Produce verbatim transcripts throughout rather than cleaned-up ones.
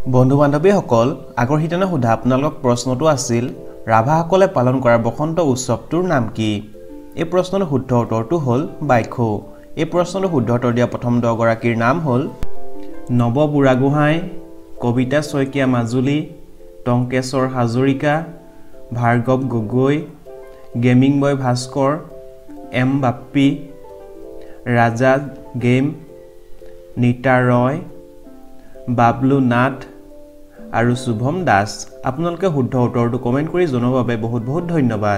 বন্ধু বান্ধৱীসকল আগৰ হিতেনে সোধা আপোনালোকক প্ৰশ্নটো আছিল ৰাভাসকলে পালন কৰা বসন্ত উৎসৱটোৰ নাম কি এই প্ৰশ্নৰ শুদ্ধ উত্তৰটো হ'ল বাইখো এই প্ৰশ্নৰ শুদ্ধ উত্তৰ দিয়া প্ৰথম দহ গৰাকীৰ নাম হ'ল Nava Burhagohain Kabita Saikia Majuli Tankeswar Hazarika Bhargav Gogoi gaming boy Bhaskar M Bappi Raja game Nita Roy Bablu Nath আৰু শুভম দাস আপোনালোকে শুদ্ধ উত্তৰটো কমেন্ট কৰি জনোৱাৰ বাবে বহুত বহুত ধন্যবাদ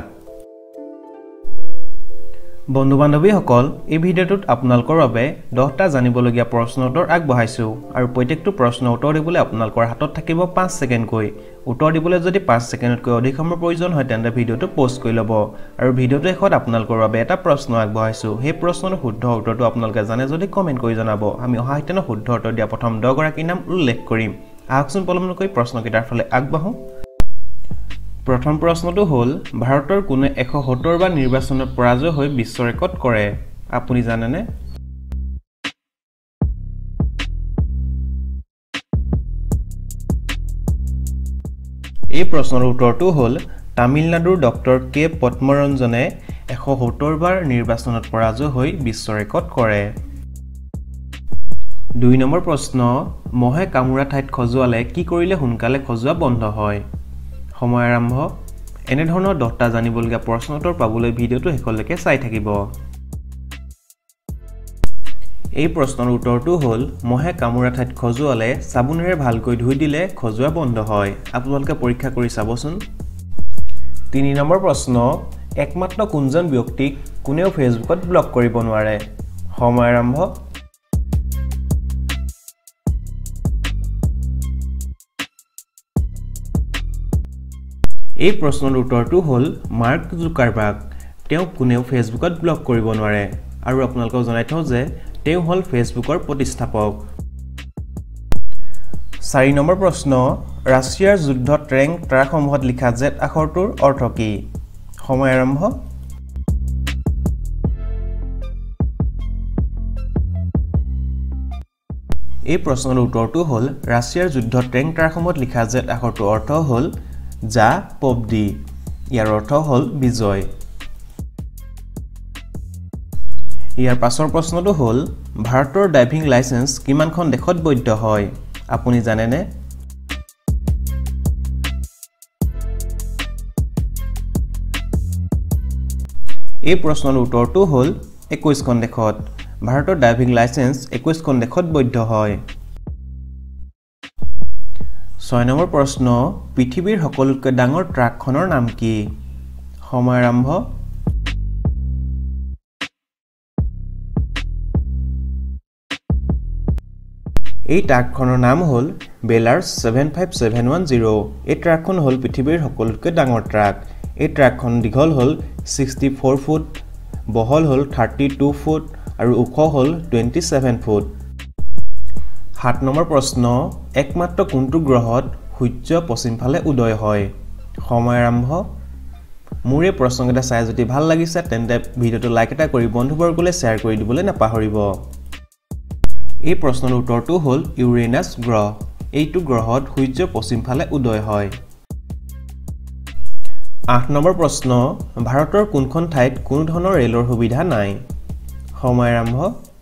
বন্ধু বান্ধৱীসকল এই ভিডিঅ'টোত আপোনালোকৰ বাবে দহটা জানিবলগীয়া প্ৰশ্ন উত্তৰ আগবঢ়াইছো আৰু প্ৰত্যেকটো প্ৰশ্ন উত্তৰ দিবলৈ আপোনালোকৰ হাতত থাকিব পাঁচ ছেকেণ্ডকৈ উত্তৰ দিবলৈ যদি পাঁচ ছেকেণ্ডতকৈ অধিক সময়ৰ প্ৰয়োজন হয় তেন্তে ভিডিঅ'টো পষ্ট কৰি ল'ব আৰু ভিডিঅ'টো শেষত আপোনালোকৰ বাবে এটা প্ৰশ্ন আগবঢ়াইছো সেই প্ৰশ্নৰ শুদ্ধ উত্তৰটো আপোনালোকে জানে যদি কমেন্ট কৰি জনাব আমি অহা হিতেনে শুদ্ধ উত্তৰ দিয়া প্ৰথম দহ গৰাকীৰ নাম উল্লেখ কৰিম আহকচোন পলম নকৰি প্ৰশ্নকেইটাৰ ফালে আগবাঢ়ো প্ৰথম প্ৰশ্নটো হ'ল ভাৰতৰ কোনে এশ সত্তৰ বাৰ নিৰ্বাচনত পৰাজয় হৈ বিশ্ব ৰেকৰ্ড কৰে আপুনি জানেনে এই প্ৰশ্নৰ উত্তৰটো হ'ল তামিলনাডুৰ ডক্টৰ কে পদ্মৰঞ্জনে এশ সত্তৰ বাৰ নিৰ্বাচনত পৰাজয় হৈ বিশ্ব ৰেকৰ্ড কৰে দুই নম্বৰ প্ৰশ্ন মহে কামুৰা ঠাইত খজুৱালে কি কৰিলে সোনকালে খজুৱা বন্ধ হয় সময় আৰম্ভ এনে ধৰণৰ দহটা জানিবলগীয়া প্ৰশ্ন উত্তৰ পাবলৈ ভিডিঅ'টো শেষলৈকে চাই থাকিব এই প্ৰশ্নৰ উত্তৰটো হ'ল মহে কামুৰা ঠাইত খজুৱালে সাবুনেৰে ভালকৈ ধুই দিলে খজুৱা বন্ধ হয় আপোনালোকে পৰীক্ষা কৰি চাবচোন তিনি নম্বৰ প্ৰশ্ন একমাত্ৰ কোনজন ব্যক্তিক কোনেও ফেচবুকত ব্লক কৰিব নোৱাৰে সময় আৰম্ভ এই প্ৰশ্নৰ উত্তৰটো হ'ল মাৰ্ক জুকাৰবাৰ্গ তেওঁ কোনেও ফেচবুকত ব্লক কৰিব নোৱাৰে আৰু আপোনালোকক জনাই থওঁ যে তেওঁ হ'ল ফেচবুকৰ প্ৰতিষ্ঠাপক চাৰি নম্বৰ প্ৰশ্ন ৰাছিয়াৰ যুদ্ধত ৰেংক ট্ৰাকসমূহত লিখা জেড আখৰটোৰ অৰ্থ কি সময় আৰম্ভ এই প্ৰশ্নৰ উত্তৰটো হ'ল ৰাছিয়াৰ যুদ্ধত ৰেংক ট্ৰাকসমূহত লিখা জেড আখৰটোৰ অৰ্থ হ'ল যা পবদি ইয়াৰ অৰ্থ হ'ল বিজয় ইয়াৰ পাছৰ প্ৰশ্নটো হ'ল ভাৰতৰ ড্ৰাইভিং লাইসেন্স কিমানখন দেশত বৈধ হয় আপুনি জানেনে এই প্ৰশ্নৰ উত্তৰটো হ'ল একৈশখন দেশত ভাৰতৰ ড্ৰাইভিং লাইসেন্স একৈশখন দেশত বৈধ হয় ছয় নম্বৰ প্ৰশ্ন পৃথিৱীৰ সকলোতকৈ ডাঙৰ ট্ৰাকখনৰ নাম কি সময় আৰম্ভ এই ট্ৰাকখনৰ নাম হ'ল Belarus seven five seven one zero' এই ট্ৰাকখন হ'ল পৃথিৱীৰ সকলোতকৈ ডাঙৰ ট্ৰাক এই ট্ৰাকখন দীঘল হ'ল ছিক্সটি ফ'ৰ ফুট বহল হ'ল থাৰ্টি টু ফুট আৰু ওখ হ'ল টুৱেণ্টি ছেভেন ফুট সাত নম্বৰ প্ৰশ্ন একমাত্ৰ কোনটো গ্ৰহত সূৰ্য পশ্চিম ফালে উদয় হয় সময় আৰম্ভ মোৰ এই প্ৰশ্নকেইটা চাই যদি ভাল লাগিছে তেন্তে ভিডিঅ'টো লাইক এটা কৰি বন্ধুবৰ্গলৈ শ্বেয়াৰ কৰি দিবলৈ নাপাহৰিব এই প্ৰশ্নৰ উত্তৰটো হ'ল ইউৰেনাছ গ্ৰহ এইটো গ্ৰহত সূৰ্য পশ্চিম ফালে উদয় হয় আঠ নম্বৰ প্ৰশ্ন ভাৰতৰ কোনখন ঠাইত কোনো ধৰণৰ ৰেলৰ সুবিধা নাই সময় আৰম্ভ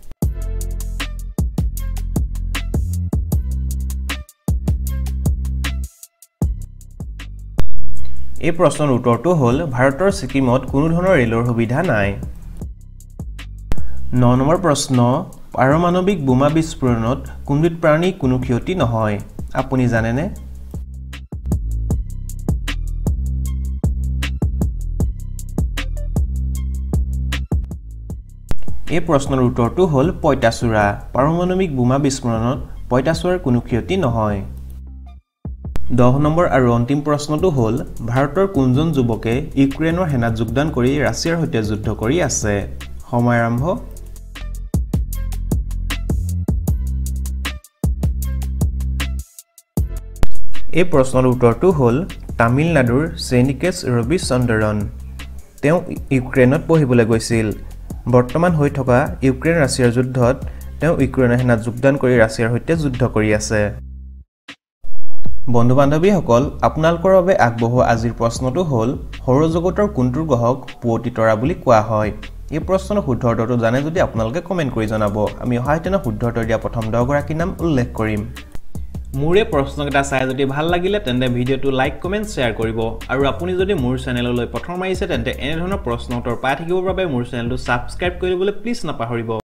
এই প্ৰশ্নৰ উত্তৰটো হ'ল ভাৰতৰ ছিকিমত কোনো ধৰণৰ ৰেলৰ সুবিধা নাই ন নম্বৰ প্ৰশ্ন পাৰমাণৱিক বোমা বিস্ফোৰণত কোনবিধ প্ৰাণী কোনো ক্ষতি নহয় আপুনি জানেনে এই প্ৰশ্নৰ উত্তৰটো হ'ল পঁইতাচোৰা পাৰমাণৱিক বোমা বিস্ফোৰণত পঁইতাচোৰাৰ কোনো ক্ষতি নহয় দহ নম্বৰ আৰু অন্তিম প্ৰশ্নটো হ'ল ভাৰতৰ কোনজন যুৱকে ইউক্ৰেইনৰ সেনাত যোগদান কৰি ৰাছিয়াৰ সৈতে যুদ্ধ কৰি আছে সময় আৰম্ভ এই প্ৰশ্নৰ উত্তৰটো হ'ল তামিলনাডুৰ চেনিকেছ ৰবিচন্দ্ৰন তেওঁ ইউক্ৰেইনত পঢ়িবলৈ গৈছিল বৰ্তমান হৈ থকা ইউক্ৰেইন ৰাছিয়াৰ যুদ্ধত তেওঁ ইউক্ৰেইনৰ সেনাত যোগদান কৰি ৰাছিয়াৰ সৈতে যুদ্ধ কৰি আছে বন্ধু বান্ধৱীসকল আপোনালোকৰ বাবে আগবঢ়োৱা আজিৰ প্ৰশ্নটো হ'ল সৌৰজগতৰ কোনটো গ্ৰহক পুৱতি তৰা বুলি কোৱা হয় এই প্ৰশ্নৰ শুদ্ধ উত্তৰটো জানে যদি আপোনালোকে কমেন্ট কৰি জনাব আমি অহাইতেনে শুদ্ধ উত্তৰ দিয়া প্ৰথম দহ গৰাকী নাম উল্লেখ কৰিম মোৰে প্ৰশ্নকেইটা চাই যদি ভাল লাগিলে তেন্তে ভিডিওটো লাইক কমেন্ট শেয়াৰ কৰিব আৰু আপুনি যদি মোৰ চেনেললৈ প্ৰথম আহিছে তেন্তে এনে ধৰণৰ প্ৰশ্ন উত্তৰ পাই থাকিবৰ বাবে মোৰ চেনেলটো সাবস্ক্ৰাইব কৰিবলৈ প্লিজ নাপাহৰিব